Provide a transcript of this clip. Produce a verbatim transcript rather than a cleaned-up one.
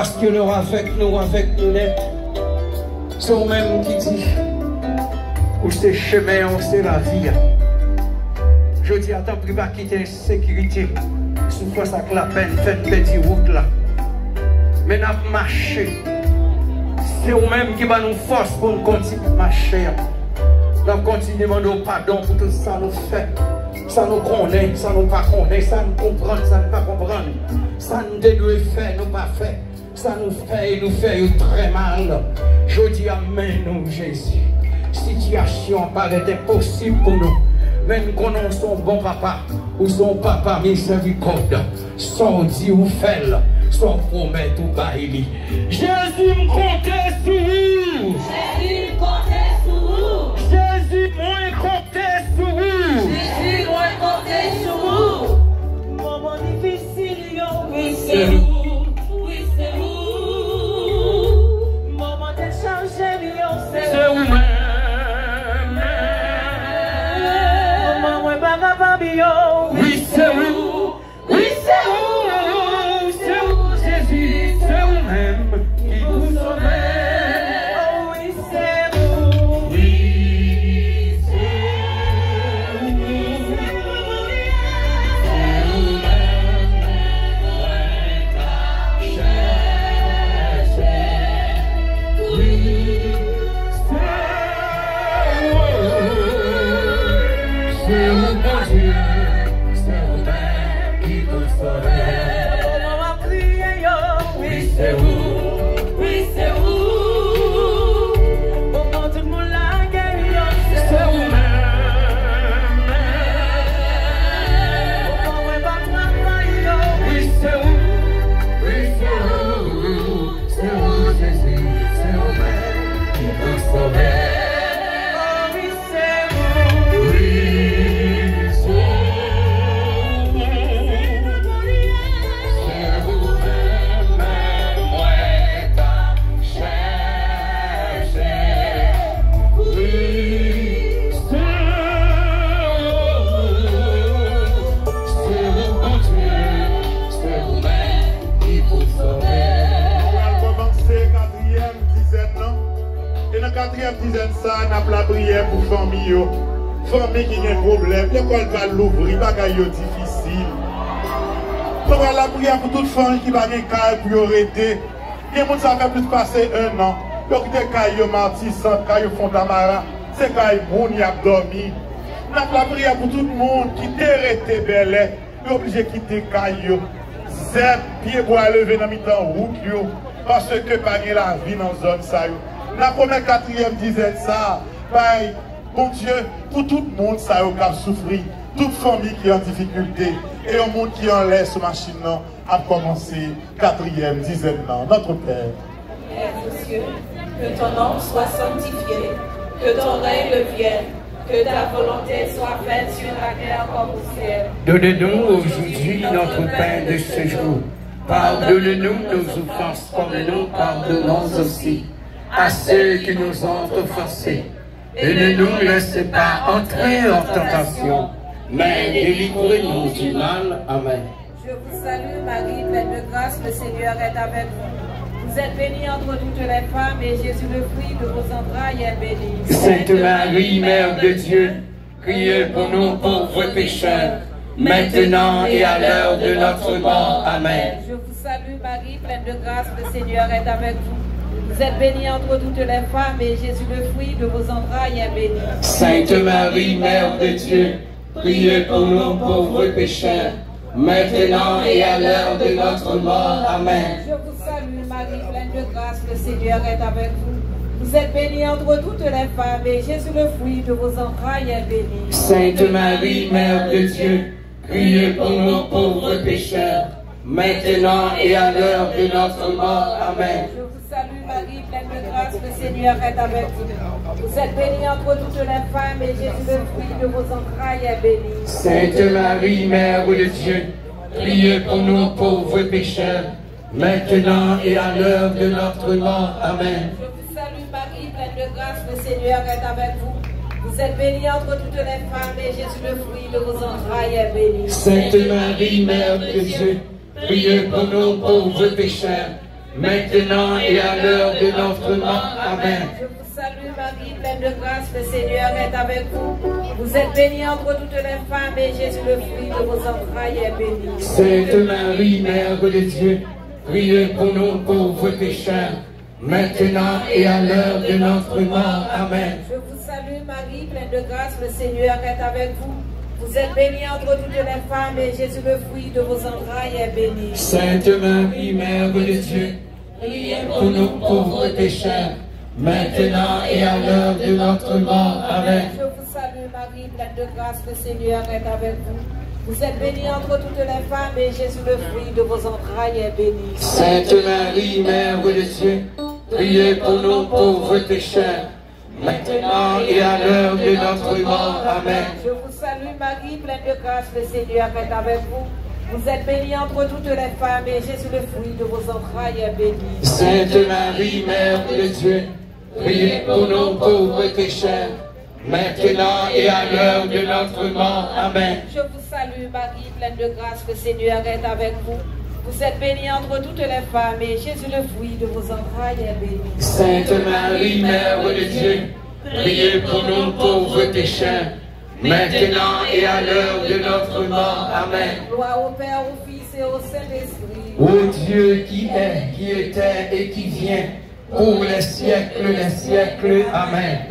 Parce que nous avec nous, avec nous, c'est eux-mêmes qui disent, où c'est chemin, où c'est la vie. Je dis, attends, il va quitter la sécurité. Sous force avec la peine, faites petite route là. Mais nous avons marché. C'est eux-mêmes qui vont nous forcer pour nous continuer à marcher. Nous continuons à demander pardon pour tout ça nous fait. Ça nous connaît, ça nous pas connaît, ça nous comprend, ça nous pas comprendre. Ça nous doit faire, nous pas faire. Ça nous fait, nous fait très mal. Je dis amen, nous, Jésus. Situation paraît impossible pour nous. Même quand nous sommes bon papa, ou son papa miséricorde, sans dire ou faire, sans promettre ou bailler. Jésus me comptait sur vous. Jésus me comptait sur vous. Jésus me comptait sur vous. Jésus me comptait sur vous. Moment difficile, yo. Oui, c'est vous. Oui, c'est vous. Moment de changer, yo. C'est vous-même. Oui, c'est vous. Oui, c'est vous. C'est vous, Jésus. C'est vous-même qui vous sauvez. Oh, oui, c'est vous. Oui, c'est vous. C'est vous-même. Oui, c'est vous. C'est vous, oui, c'est vous. Moment tout le monde la guerre, c'est vous-même. moment où pas travail, Oui, c'est vous, oui, c'est vous, c'est vous, Jésus, c'est vous-même qui vous sauvez. oh oui c'est vous. Oui, c'est vous, c'est vous-même, moi t'as cherché. Oui, c'est vous, c'est vous, bon Dieu, c'est vous-même qui vous sauvez. On va commencer quatrième dizaine, non? Et dans la quatrième dizaine, ça, on a la prière pour famille. Famille qui a un problème, l'école va l'ouvrir, bagaille difficile. On va la prière pour toute famille qui va gagner caille pour arrêter. Il y a des gens qui fait plus de passer un an. Il y a des cailles Martissant, cailles Fondamara, c'est cailles moun qui a dormi. On a la prière pour tout le monde qui est arrêté belé, il est obligé de quitter caille. Zep, pied pour lever dans mi-temps route, yo, parce que pas de la vie dans la zone. Ça, yo. La première quatrième dizaine, ça, bye, bon Dieu, pour tout le monde, ça yo, qui a souffert, toute famille qui est en difficulté, et un monde qui en laisse machine, non, a commencé quatrième dizaine, non, notre Père. Père des cieux, que ton nom soit sanctifié, que ton règne vienne, que ta volonté soit faite sur la terre comme au ciel. Donne-nous aujourd'hui notre pain de ce jour. Pardonne-nous nos offenses comme nous pardonnons aussi à ceux qui nous ont offensés. Et ne nous laissez pas entrer en tentation, mais délivrez-nous du mal. Amen. Je vous salue Marie, pleine de grâce, le Seigneur est avec vous. Vous êtes bénie entre toutes les femmes et Jésus, le fruit de vos entrailles, est béni. Sainte Marie, Mère de Dieu, priez pour nous pauvres pécheurs, maintenant et à l'heure de notre mort. Amen. Je vous salue Marie, pleine de grâce, le Seigneur est avec vous. Vous êtes bénie entre toutes les femmes et Jésus, le fruit de vos entrailles, est béni. Sainte Marie, Mère de Dieu, priez pour nous pauvres pécheurs, maintenant et à l'heure de notre mort. Amen. Je vous salue Marie, pleine de grâce, le Seigneur est avec vous. Vous êtes bénie entre toutes les femmes et Jésus, le fruit de vos entrailles, est béni. Sainte Marie, Mère de Dieu, priez pour nous pauvres pécheurs, maintenant et à l'heure de notre mort. Amen. Je vous salue Marie, pleine de grâce, le Seigneur est avec vous. Vous êtes bénie entre toutes les femmes et Jésus, le fruit de vos entrailles, est béni. Sainte Marie, Mère de Dieu, priez pour nous pauvres pécheurs, maintenant et à l'heure de notre mort. Amen. Je vous salue Marie, pleine de grâce, le Seigneur est avec vous. Vous êtes bénie entre toutes les femmes et Jésus, le fruit de vos entrailles, est béni. Sainte Marie, Mère de Dieu, priez pour nous pauvres pécheurs, maintenant et à l'heure de notre mort. Amen. Je vous salue Marie, pleine de grâce, le Seigneur est avec vous. Vous êtes bénie entre toutes les femmes et Jésus, le fruit de vos entrailles, est béni. Sainte Marie, Mère de Dieu, priez pour nous pauvres pécheurs, maintenant et à l'heure de notre mort. Amen. Je vous salue Marie, pleine de grâce, le Seigneur est avec vous. Vous êtes bénie entre toutes les femmes et Jésus, le fruit de vos entrailles, est béni. Sainte Marie, Mère de Dieu, priez pour nous pauvres pécheurs, maintenant et à l'heure de notre mort. Amen. Je vous salue Marie, pleine de grâce, le Seigneur est avec vous. Vous êtes bénie entre toutes les femmes et Jésus, le fruit de vos entrailles, est béni. Sainte Marie, Mère de Dieu, priez pour nous pauvres pécheurs, maintenant et à l'heure de notre mort. Amen. Je vous salue Marie, pleine de grâce, le Seigneur est avec vous. Vous êtes bénie entre toutes les femmes et Jésus, le fruit de vos entrailles, est béni. Sainte Marie, Mère de Dieu, priez pour nous pauvres pécheurs, maintenant et à l'heure de notre mort. Amen. Je vous salue Marie, pleine de grâce, le Seigneur est avec vous. Vous êtes bénie entre toutes les femmes et Jésus, le fruit de vos entrailles, est béni. Sainte Marie, Mère de Dieu, priez pour nous pauvres pécheurs, maintenant et à l'heure de notre mort. Amen. Gloire au Père, au Fils et au Saint-Esprit. Ô Dieu qui est, qui était et qui vient, pour les siècles des siècles. Amen.